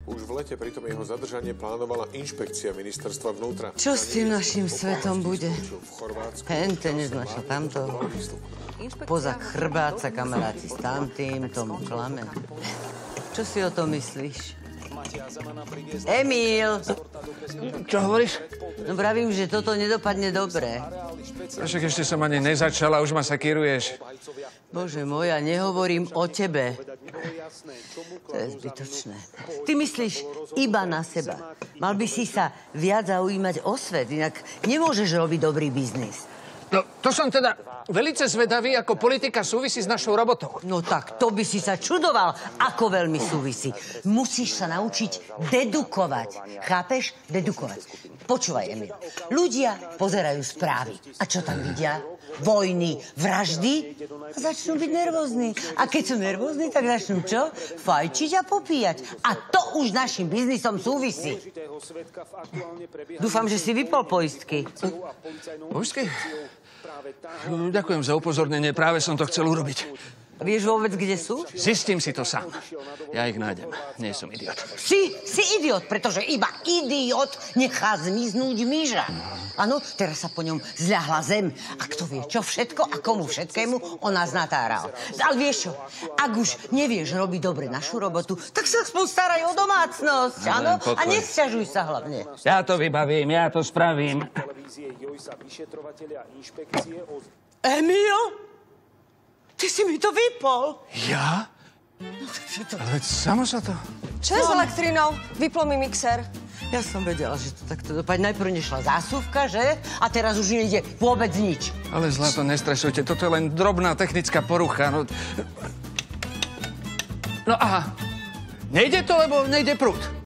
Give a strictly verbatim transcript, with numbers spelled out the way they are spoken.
Už v lete pritom jeho zadržanie plánovala inšpekcia ministerstva vnútra. Čo s tým našim svetom bude? Hente neznáša tamto. Poza chrbát sa kamaráti s tamtým, tomu klame. Čo si o tom myslíš? Emil! Čo hovoríš? No pravím, že toto nedopadne dobre. Však ešte som ani nezačala, už ma sakíruješ. Bože môj, ja nehovorím o tebe. To je zbytočné. Ty myslíš iba na seba. Mal by si sa viac zaujímať o svet, inak nemôžeš robiť dobrý biznis. No, to som teda velice zvedavý, ako politika súvisí s našou robotou. No tak, to by si sa čudoval, ako veľmi súvisí. Musíš sa naučiť dedukovať. Chápeš? Dedukovať. Počúvaj, Emil. Ľudia pozerajú správy. A čo tam vidia? Vojny, vraždy a začnú byť nervózni. A keď sú nervózni, tak začnú čo? Fajčiť a popíjať. A to už našim biznisom súvisí. Dúfam, že si vypol poistky. Poistky? Ďakujem za upozornenie, práve som to chcel urobiť. Vieš vôbec, kde sú? Zistím si to sám. Ja ich nájdem. Nie som idiot. Si, si idiot, pretože iba idiot nechá zmiznúť myža. Áno, teraz sa po ňom zľahla zem. A kto vie, čo všetko a komu všetkému on nás natáral. Ale vieš čo, ak už nevieš robiť dobre našu robotu, tak sa aspoň staraj o domácnosť, áno? A nesťažuj sa hlavne. Ja to vybavím, ja to spravím. Emil? Ty si mi to vypol. Ja? Ale veď samo sa to... Čo je s elektrínou? Vyplo mi mixer. Ja som vedela, že to takto dopadne. Najprv nešla zásuvka, že? A teraz už nejde vôbec nič. Ale zlato, nestresujte. Toto je len drobná technická porucha. No, no aha. Nejde to, lebo nejde prúd.